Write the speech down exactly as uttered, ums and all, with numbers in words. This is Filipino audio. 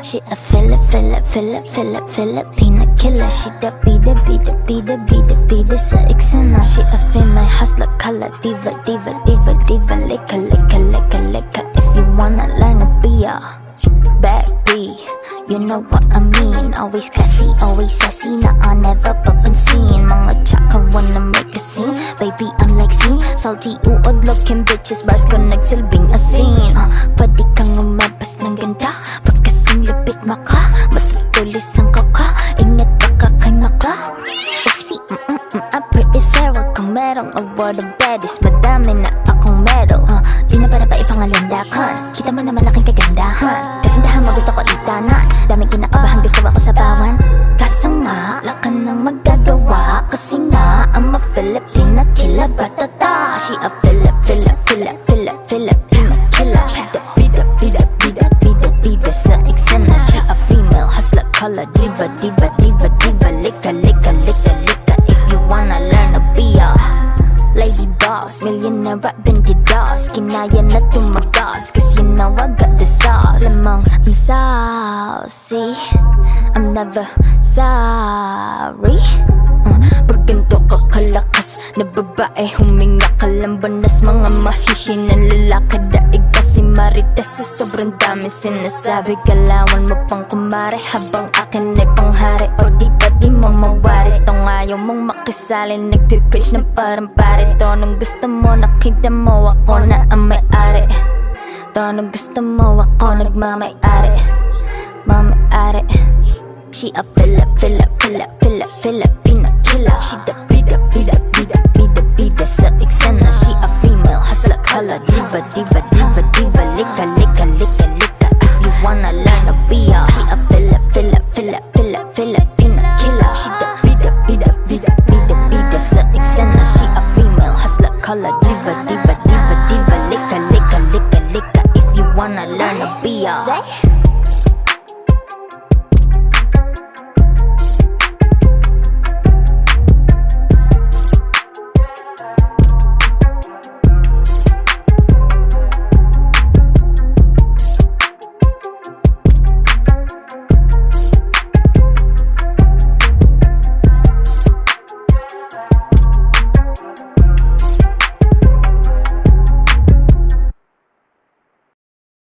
She a Philip, Philip, Philip, Philip, Filipina killer. She the be the be the be the be the be the sa eksena. She a female hustler, color diva, diva, diva, diva, liquor, liquor, liquor, liquor. If you wanna learn to be a bad bee, you know what I mean. Always classy, always sassy, na I never papansin. Mga tsaka wanna make a scene. Baby, I'm like scene, salty, uod looking bitches. Bars ko nagsilbing asin. uh, Pwede kang umabas ng ganda, pagkasing lupit maka. Matutulis ang kaka, ingat baka kay maka. Oopsie, mm-mm-mm, I'm pretty feral. Kung merong award of baddest, madami na akong medal. uh, Di na para ba ipangalandakan, kita mo naman aking kagandahan. Kasindahan mo gusto ko itanan, daming kinakabahan gusto ako sabawan. Kaso nga, lakan nang magagawa, kasi nga I'm a Filipina killer, batata. She a Philip, Philip, Philip, Philip, Filipina killer. She the bida, bida, bida, bida, bida sa eksena. She a female hustler, color diva, diva, diva, diva, liquor, liquor, liquor, liquor. If you wanna learn to be a lady boss, millionaire at twenty dollars, kinaya na tumagas, cause you know I got the sauce. Lamang I'm saucy, I'm never sorry. uh, Pag ganito ka kalakas na babae, huminga ka lang banas. Mga mahihinang lalaki, daig kasi marites. Sa sobrang dami sinasabi, kalawan mo pang kumare, habang akin ay panghari. O di ba di mo mawari, tong ayaw mong makisali, nagpipitch na parang pare. To nung gusto mo, nakita mo ako na ang may-ari. To nung gusto mo, ako nagmamay-ari, mamay-ari. She a Philip, Philip, Philip, Philip, Filipina killer. She the bida, bida, bida, bida, bida sa eksena. She a female hustler, color diva, diva, diva, diva, liquor, liquor, liquor, liquor. If you wanna learn to be a, she a Philip, Philip, Philip, Philip, Filipina killer. She the bida, bida, bida, bida, bida sa eksena. She a female hustler, color diva, diva, diva, diva, liquor, liquor, liquor, liquor. If you wanna learn to be a